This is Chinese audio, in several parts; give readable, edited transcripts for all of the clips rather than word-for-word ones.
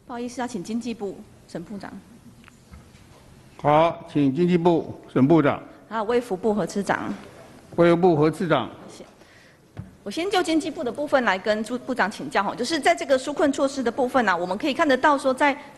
不好意思，要请经济部沈部长。 好，请经济部沈部长。 还有卫福部何次长。 卫福部何次长。 谢谢。我先就经济部的部分来跟朱部长请教哈，就是在这个纾困措施的部分我们可以看得到说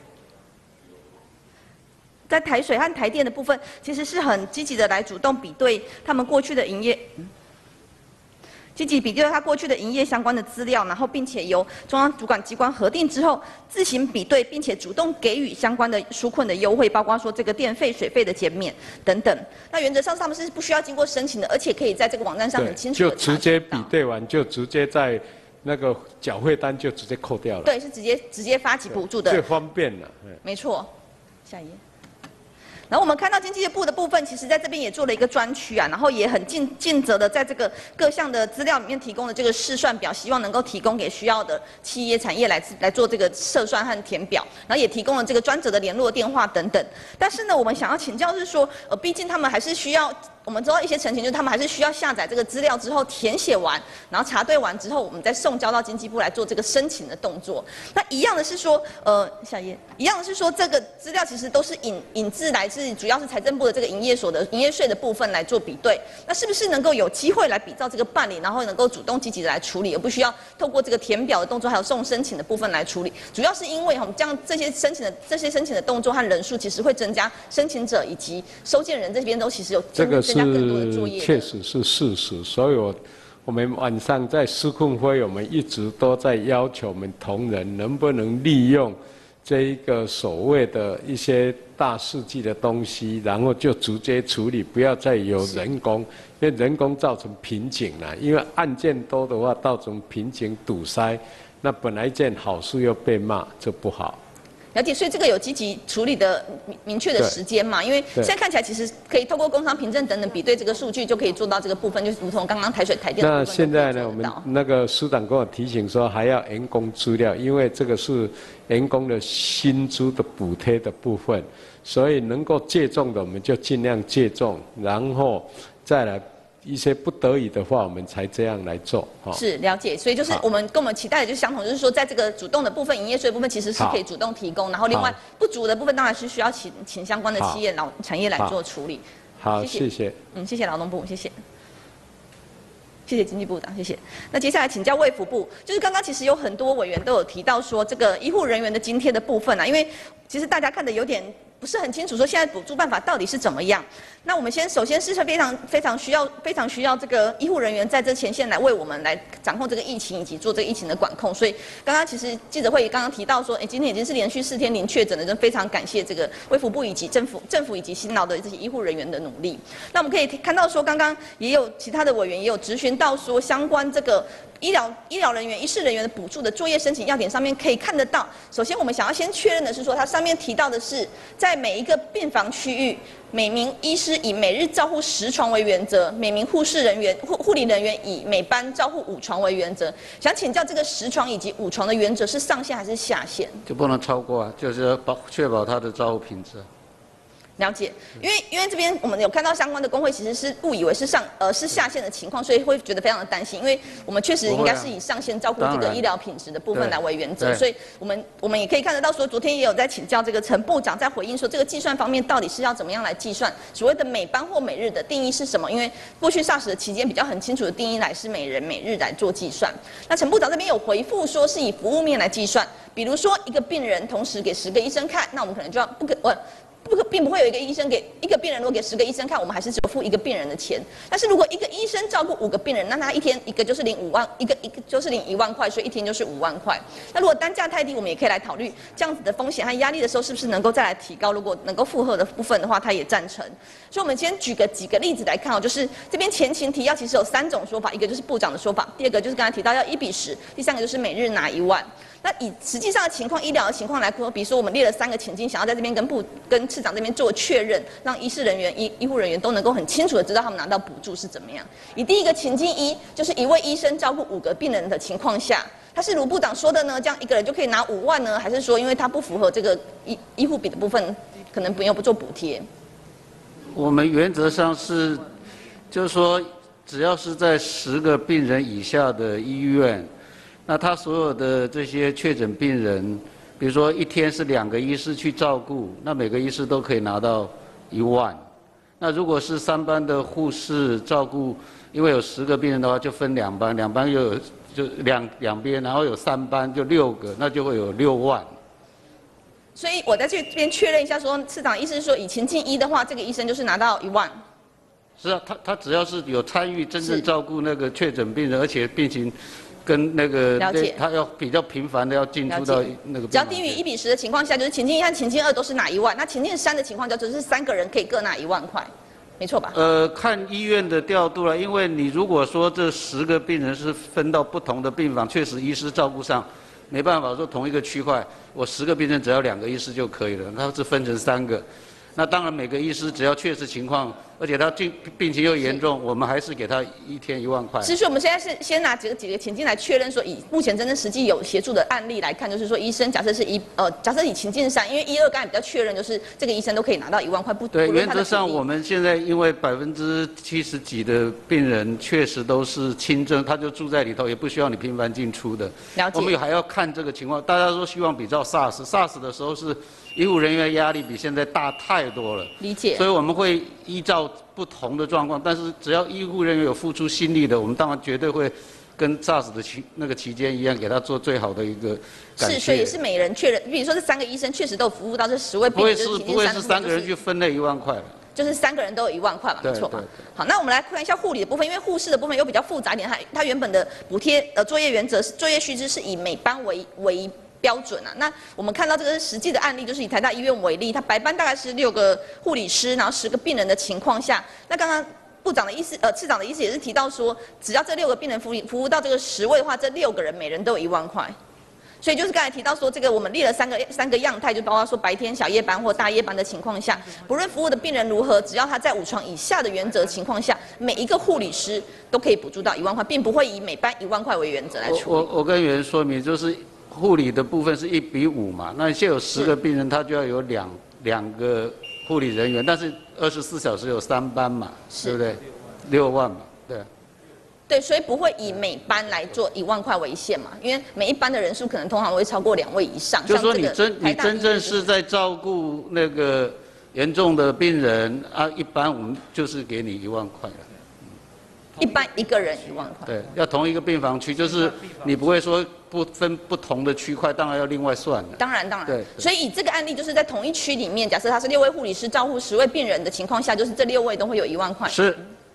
在台水和台电的部分，其实是很积极的来主动比对他们过去的营业。积极比对他过去的营业相关的资料，然后并且由中央主管机关核定之后，自行比对，并且主动给予相关的纾困的优惠，包括说这个电费、水费的减免等等。那原则上他们是不需要经过申请的，而且可以在这个网站上很清楚的就直接比对完，就直接在那个缴费单就直接扣掉了。 对，是直接发起补助的， 最方便了。 没错，下一页。然后我们看到经济部的部分，其实在这边也做了一个专区然后也很尽责的在这个各项的资料里面提供了这个试算表，希望能够提供给需要的企业产业来做这个测算和填表，然后也提供了这个专责的联络电话等等。但是呢，我们想要请教是说，毕竟他们还是需要。我们知道一些陈情，就是他们还是需要下载这个资料之后填写完，然后查对完之后，我们再送交到经济部来做这个申请的动作。那一样的是说，下一页，一样的是说，这个资料其实都是引自来自主要是财政部的这个营业所得营业税的部分来做比对。那是不是能够有机会来比照这个办理，然后能够主动积极的来处理，而不需要透过这个填表的动作，还有送申请的部分来处理？主要是因为这样这些申请的动作和人数，其实会增加申请者以及收件人这边都其实有确实是事实，所以我们晚上在施困会，我们一直都在要求我们同仁能不能利用这一个所谓的一些大世纪的东西，然后就直接处理，不要再有人工，因为人工造成瓶颈了。因为案件多的话，造成瓶颈堵塞，那本来一件好事又被骂，这不好。 了解，所以这个有积极处理的明确的时间嘛？因为现在看起来其实可以透过工商凭证等等比对这个数据，就可以做到这个部分，就是如同刚刚台水台电的部分。 那现在呢，我们那个司长跟我提醒说，还要员工资料，因为这个是员工的薪资的补贴的部分，所以能够借重的我们就尽量借重，然后再来。一些不得已的话，我们才这样来做。 是了解，所以就是跟我们期待的就是相同，就是说在这个主动的部分，营业税部分其实是可以主动提供，然后另外不足的部分当然是需要请相关的企业产业来做处理。 好，谢谢。 谢谢劳动部，谢谢。谢谢经济部长，谢谢。那接下来请教卫福部，就是刚刚其实有很多委员都有提到说这个医护人员的津贴的部分因为其实大家看的有点不是很清楚，说现在补助办法到底是怎么样。那我们首先是非常需要这个医护人员在这前线来为我们来掌控这个疫情以及做这个疫情的管控。所以刚刚其实记者会也刚刚提到说，今天已经是连续4天零确诊的，真非常感谢这个卫福部以及政府以及辛劳的这些医护人员的努力。那我们可以看到说，刚刚也有其他的委员也有质询到说，相关这个医疗人员、医事人员的补助的作业申请要点上面可以看得到。首先我们想要先确认的是说，它上面提到的是在每一个病房区域，每名医师以每日照护10床为原则，每名护理人员以每班照护5床为原则。想请教这个10床以及5床的原则是上限还是下限？ 就不能超过就是要确保他的照护品质。 了解，因为这边我们有看到相关的工会其实是误以为是下线的情况，所以会觉得非常的担心，因为我们确实应该是以上线照顾这个医疗品质的部分来为原则，所以我们也可以看得到说，昨天也有在请教这个陈部长在回应说，这个计算方面到底是要怎么样来计算所谓的每班或每日的定义是什么？因为过去 SARS 的期间比较很清楚的定义来是每人每日来做计算。那陈部长这边有回复说是以服务面来计算，比如说一个病人同时给10个医生看，那我们可能就要并不会有一个医生给一个病人，如果给10个医生看，我们还是只有付1个病人的钱。但是如果一个医生照顾5个病人，那他一天一个就是领5万，一个就是领1万块，所以一天就是5万块。那如果单价太低，我们也可以来考虑这样子的风险和压力的时候，是不是能够再来提高？如果能够负荷的部分的话，他也赞成。所以我们先举几个例子来看就是这边前情提要其实有3种说法，一个就是部长的说法，第二个就是刚才提到要1比10，第3个就是每日拿1万。那以实际上的情况、医疗的情况来说，比如说我们列了3个情境，想要在这边跟市长这边做确认，让医事人员、医护人员都能够很清楚的知道他们拿到补助是怎么样。以第一个情境1，就是1位医生照顾5个病人的情况下，他是如部长说的呢，这样一个人就可以拿5万呢，还是说因为他不符合这个医护比的部分，可能不做补贴？ 我们原则上是，就是说，只要是在10个病人以下的医院。那他所有的这些确诊病人， 比如说一天是2个医师去照顾，那每个医师都可以拿到1万。那如果是3班的护士照顾，因为有10个病人的话，就分2班，2班又有就两边，然后有3班就6个，那就会有6万。 所以我在这边确认一下说，次长意思是说，以情境1的话，这个医生就是拿到1万。 是啊，他只要是有参与真正照顾那个确诊病人，而且病情跟那个他要比较频繁的要进出到那个， 只要低于1:10的情况下，就是情境1和情境2都是拿1万，那情境3的情况下就是3个人可以各拿1万块，没错吧？ 看医院的调度了，因为你如果说这10个病人是分到不同的病房，确实医师照顾上没办法说同一个区块，我10个病人只要2个医师就可以了，他是分成3个。那当然，每个医师只要确实情况，而且他病情又严重，我们还是给他一天1万块。 是，所以我们现在是先拿几个情境来确认说，以目前真正实际有协助的案例来看，就是说医生假设是假设以情境3，因为1、2刚才比较确认，就是这个医生都可以拿到1万块， 对，原则上我们现在因为70%几的病人确实都是轻症，他就住在里头，也不需要你频繁进出的。 了解。 我们还要看这个情况，大家都希望比照 SARS 的时候是医护人员压力比现在大太多了。 理解。 所以我们会依照不同的状况，但是只要医护人员有付出心力的，我们当然绝对会跟 SARS 的那个期间一样，给他做最好的一个感谢。 是，所以也是每人确认，比如说这3个医生确实都有服务到这10位病人， 不会是3个人去分那1万块了。 就是3个人都有1万块嘛，没错吧？好，那我们来看一下护理的部分，因为护士的部分又比较复杂一点，它原本的补贴作业原则是作业须知是以每班为标准啊。那我们看到这个是实际的案例，就是以台大医院为例，它白班大概是6个护理师，然后10个病人的情况下，那刚刚部长的意思，次长的意思也是提到说，只要这6个病人服务到这个10位的话，这6个人每人都有1万块。所以就是刚才提到说，这个我们列了三个样态，就包括说白天小夜班或大夜班的情况下，不论服务的病人如何，只要他在5床以下的原则情况下，每一个护理师都可以补助到1万块，并不会以每班1万块为原则来处理。 我跟委员说明，就是护理的部分是1:5嘛，那现在有10个病人，他就要有两个护理人员，但是24小时有3班嘛，对不对？6万嘛，对。 对，所以不会以每班来做1万块为限嘛，因为每一班的人数可能通常会超过2位以上。 就是说你真正是在照顾那个严重的病人啊，一般我们就是给你1万块了。 一般一个人1万块。 对，要同一个病房区，就是你不会说不分不同的区块，当然要另外算了。 当然。 对。 所以以这个案例就是在同一区里面，假设他是6位护理师照顾10位病人的情况下，就是这6位都会有1万块。 是。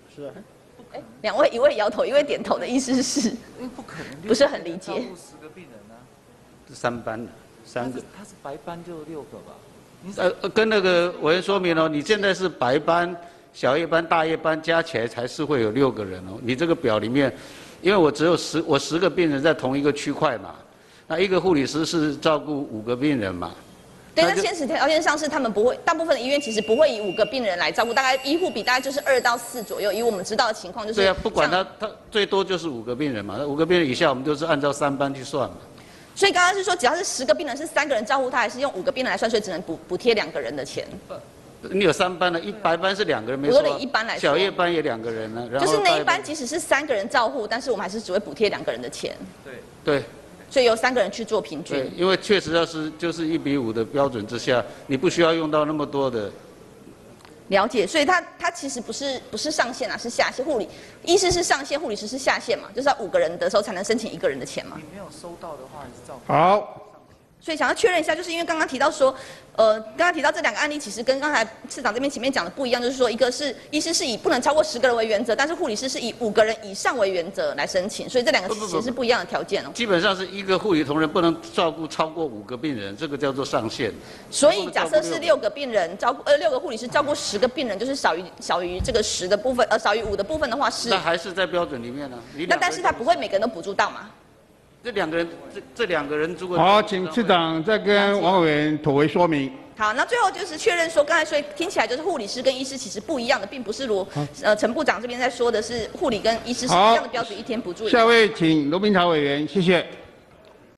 2位，1位摇头，1位点头的意思是？ 不可能， 不是很理解。 照顾10个病人呢？ 是3班的，3个。 他是白班就6个吧？ 跟那个委员说明哦，你现在是白班、小夜班、大夜班加起来才是会有6个人哦。你这个表里面，因为我只有10个病人在同一个区块嘛，那一个护理师是照顾5个病人嘛。 对，那现实条件上是他们不会，大部分的医院其实不会以5个病人来照顾，大概医护比大概就是2到4左右。以我们知道的情况就是。 对啊，不管他最多就是5个病人嘛，那5个病人以下我们就是按照3班去算嘛。 所以刚刚是说，只要是10个病人是3个人照顾他，还是用5个病人来算，所以只能补贴2个人的钱。 你有3班的，白班是2个人没错。 我说一般来说。 小夜班也2个人呢， 就是那一班即使是3个人照护，但是我们还是只会补贴2个人的钱。 对。 所以由3个人去做平均。 对，因为确实就是1:5的标准之下，你不需要用到那么多的。 了解，所以它其实不是上限啊，是下限。医师是上限，护理师是下限嘛，就是要5个人的时候才能申请1个人的钱嘛。 你没有收到的话，你是照顾。 好。 所以想要确认一下，就是因为刚刚提到说，刚刚提到这2个案例，其实跟刚才市长这边前面讲的不一样，就是说一个是医师是以不能超过10个人为原则，但是护理师是以5个人以上为原则来申请，所以这2个其实是不一样的条件哦。 基本上是一个护理同仁不能照顾超过5个病人，这个叫做上限。 所以假设是6个病人照顾6个护理师照顾10个病人，就是少于这个10的部分，少于5的部分的话是。 那还是在标准里面呢。 那但是他不会每个人都补助到嘛？ 这2个人，这2个人如果好，请次长再跟王委员妥为说明。 好，那最后就是确认说，刚才所以听起来就是护理师跟医师其实不一样的，并不是如陈部长这边在说的是护理跟医师是一样的标准，1天补助。 下位请罗明察委员，谢谢。